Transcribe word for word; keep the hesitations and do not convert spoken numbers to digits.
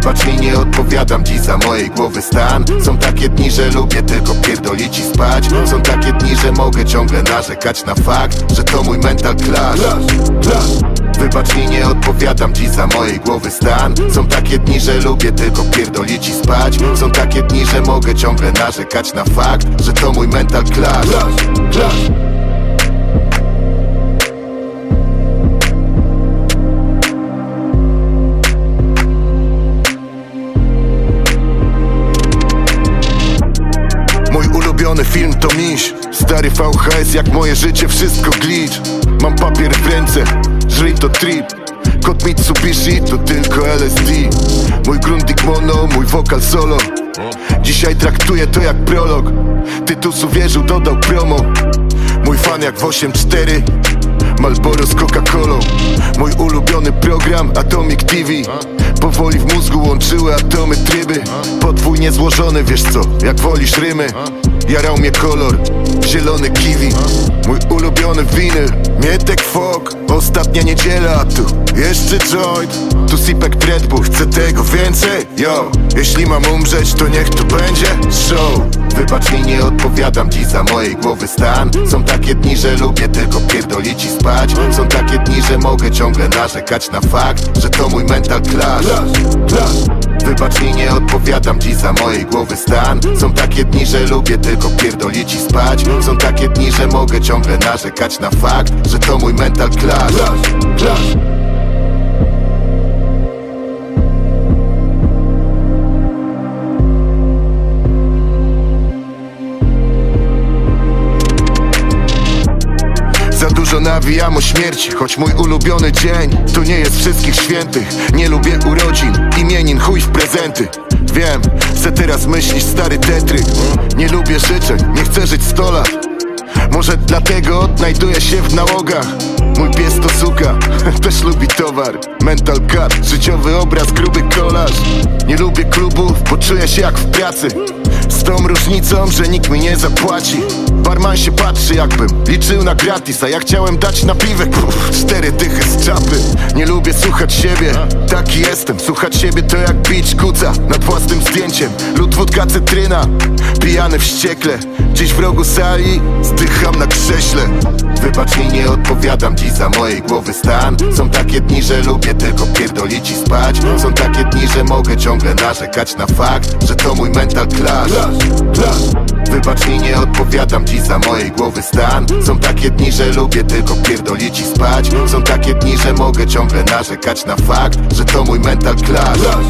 Wybacz mi, nie odpowiadam dziś za mojej głowy stan. Są takie dni, że lubię tylko pierdolić i spać. Są takie dni, że mogę ciągle narzekać na fakt, że to mój mental clash. Wybacz mi, nie odpowiadam dziś za mojej głowy stan. Są takie dni, że lubię tylko pierdolić i spać. Są takie dni, że mogę ciągle narzekać na fakt, że to mój mental clash. Mój ulubiony film to Miś. Stary V H S jak moje życie, wszystko glitch. Mam papier w ręce, żryj to trip. Kod Mitsubishi to tylko L S D. Mój grundig mono, mój wokal solo. Dzisiaj traktuję to jak prolog. Tytusu wierzył, dodał promo. Mój fan jak w osiem cztery Marlboro z Coca-Colą. Mój ulubiony program Atomic T V. Powoli w mózgu łączyły atomy tryby. Podwójnie złożony, wiesz co, jak wolisz rymy. Jarał mnie kolor, zielony kiwi. Mój ulubiony winyl, Mietek Fok. Ostatnia niedziela, a tu jeszcze joint. Tu sipek Red Bull, chcę tego więcej. Yo, jeśli mam umrzeć, to niech to będzie show. Wybacz mi, nie odpowiadam dziś za mojej głowy stan. Są takie dni, że lubię tylko pierdolić i spać. Są takie dni, że mogę ciągle narzekać na fakt, że to mój mental clash. Wybacz mi, nie odpowiadam dziś za mojej głowy stan. Są takie dni, że lubię tylko pierdolić i spać. Są takie dni, że mogę ciągle narzekać na fakt, że to mój mental clash. Za dużo nawijam o śmierci, choć mój ulubiony dzień to nie jest wszystkich świętych. Nie lubię urodzin, imienin, chuj w prezenty. Wiem, że teraz myślisz stary tetryk. Nie lubię życzeń, nie chcę żyć sto lat. Może dlatego odnajduję się w nałogach. Mój pies to suka, też lubi towar. Mental cut, życiowy obraz, gruby kolaż. Nie lubię klubów, bo czuję się jak w pracy. Z tą różnicą, że nikt mi nie zapłaci. Barman się patrzy, jakbym liczył na gratis, a ja chciałem dać na piwek Uff, cztery dychy z czapy. Nie lubię słuchać siebie, taki jestem. Słuchać siebie to jak bić kuca nad własnym zdjęciem. Lód, wódka, cytryna, pijany wściekle. Gdzieś w rogu sali zdycham na krześle. Wybacz mi, nie odpowiadam dziś za mojej głowy stan. Są takie dni, że lubię tylko pierdolić i spać. Są takie dni, że mogę ciągle narzekać na fakt, że to mój mental clash. Wybacz mi, nie odpowiadam dziś za mojej głowy stan. Są takie dni, że lubię tylko pierdolić i spać. Są takie dni, że mogę ciągle narzekać na fakt, że to mój mental clash.